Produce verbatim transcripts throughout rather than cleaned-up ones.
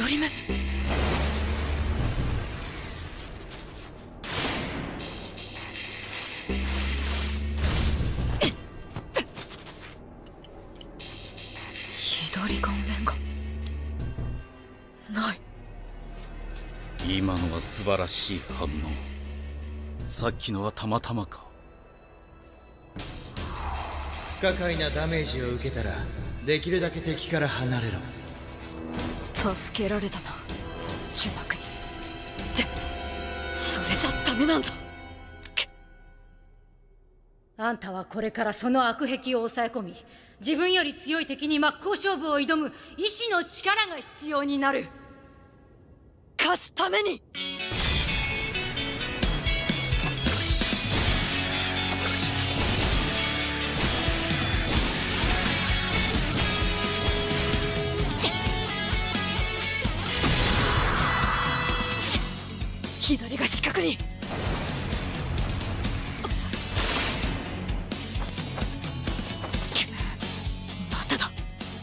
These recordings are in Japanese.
一人目。左顔面がない。 今のは素晴らしい反応。さっきのはたまたまか。 不可解なダメージを受けたらできるだけ敵から離れろ。 助けられたな、中学に。でもそれじゃダメなんだ。 あんたはこれからその悪癖を抑え込み、自分より強い敵に真っ向勝負を挑む意志の力が必要になる。 勝つために。左が死角に。まただ。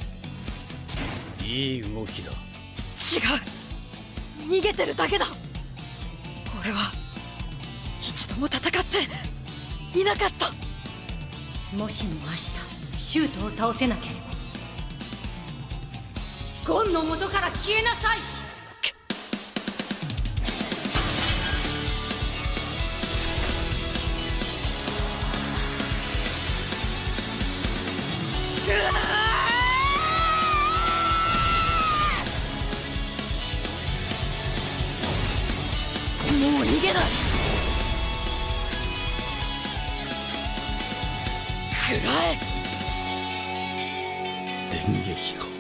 いい動きだ。 違う、逃げてるだけだ。俺は一度も戦っていなかった。 もしも明日シュートを倒せなければゴンの元から消えなさい。 もう逃げない。食らえ。 電撃か。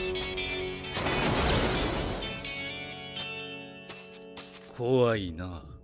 怖いな。